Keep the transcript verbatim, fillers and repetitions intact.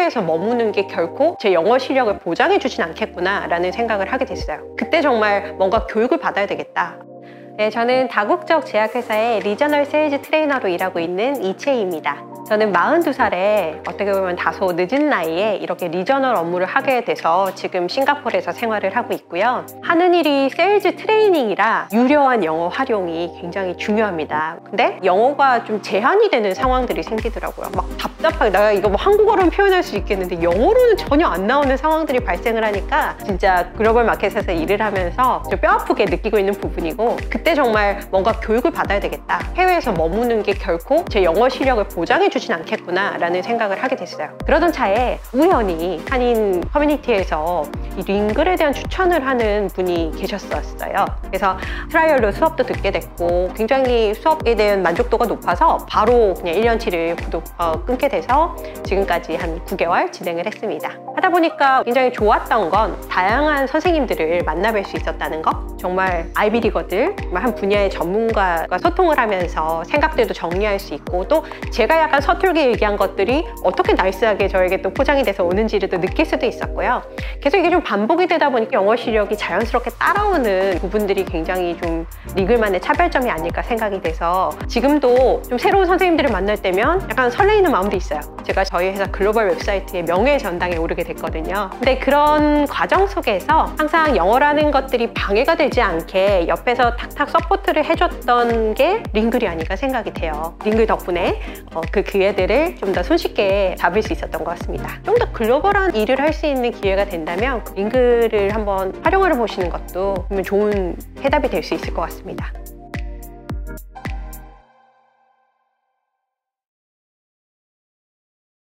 해외에서 머무는 게 결코 제 영어 실력을 보장해 주진 않겠구나 라는 생각을 하게 됐어요. 그때 정말 뭔가 교육을 받아야 되겠다. 네, 저는 다국적 제약회사의 리저널 세일즈 트레이너로 일하고 있는 이채희입니다. 저는 마흔두 살에 어떻게 보면 다소 늦은 나이에 이렇게 리저널 업무를 하게 돼서 지금 싱가포르에서 생활을 하고 있고요. 하는 일이 세일즈 트레이닝이라 유려한 영어 활용이 굉장히 중요합니다. 근데 영어가 좀 제한이 되는 상황들이 생기더라고요. 막 답답하게 내가 이거 뭐 한국어로는 표현할 수 있겠는데 영어로는 전혀 안 나오는 상황들이 발생을 하니까 진짜 글로벌 마켓에서 일을 하면서 좀 뼈아프게 느끼고 있는 부분이고, 그때 정말 뭔가 교육을 받아야 되겠다. 해외에서 머무는 게 결코 제 영어 실력을 보장해 주진 않겠구나 라는 생각을 하게 됐어요. 그러던 차에 우연히 한인 커뮤니티에서 이 링글에 대한 추천을 하는 분이 계셨었어요. 그래서 트라이얼로 수업도 듣게 됐고 굉장히 수업에 대한 만족도가 높아서 바로 그냥 일 년치를 구독, 어, 끊게 돼서 지금까지 한 구 개월 진행을 했습니다. 하다 보니까 굉장히 좋았던 건 다양한 선생님들을 만나뵐 수 있었다는 거. 정말 아이비리거들, 한 분야의 전문가가 소통을 하면서 생각들도 정리할 수 있고, 또 제가 약간 서툴게 얘기한 것들이 어떻게 나이스하게 저에게 또 포장이 돼서 오는지를 또 느낄 수도 있었고요. 계속 이게 좀 반복이 되다 보니까 영어 실력이 자연스럽게 따라오는 부분들이 굉장히 좀 링글만의 차별점이 아닐까 생각이 돼서 지금도 좀 새로운 선생님들을 만날 때면 약간 설레이는 마음도 있어요. 제가 저희 회사 글로벌 웹사이트의 명예 전당에 오르게 됐거든요. 근데 그런 과정 속에서 항상 영어라는 것들이 방해가 되지 않게 옆에서 탁탁 서포트를 해줬던 게 링글이 아닐까 생각이 돼요. 링글 덕분에 어, 그 기회들을 좀 더 손쉽게 잡을 수 있었던 것 같습니다. 좀 더 글로벌한 일을 할 수 있는 기회가 된다면 링글을 한번 활용해 보시는 것도 좋은 해답이 될 수 있을 것 같습니다.